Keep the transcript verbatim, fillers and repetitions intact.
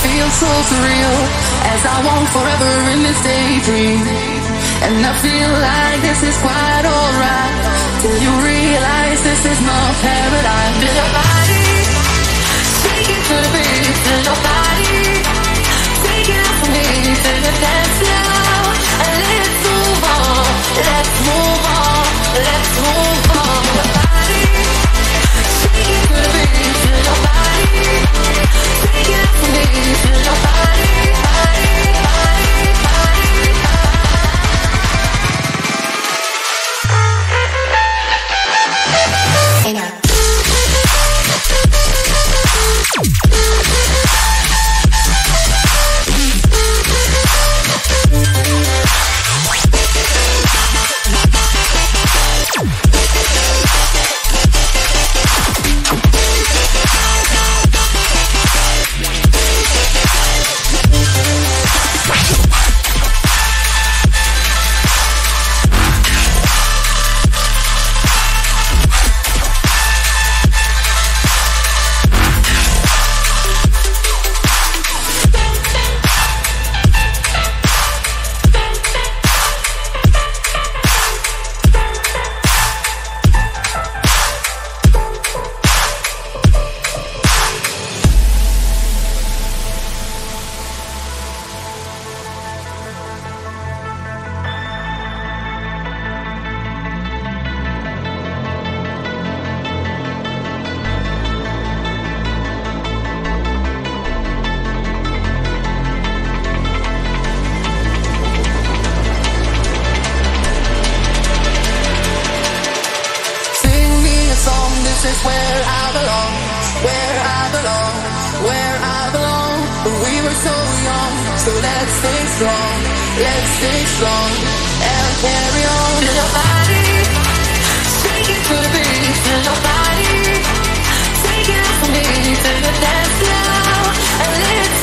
feels so surreal as I walk forever in this daydream. And I feel like this is quite alright till you realize this is not paradise. Feel your body shaking to the beat, feel your body taking out for me, feel your dance now. And let's move on, let's move on, let's move on. Your body shaking to the beat, feel your body taking out for me, feel your body, body, body, body. AIMER. This is where I belong, where I belong, where I belong. We were so young, so let's stay strong, let's stay strong and carry on. Feel your body shaking to the beat, feel your body taking out for me, feel your dance now. And let's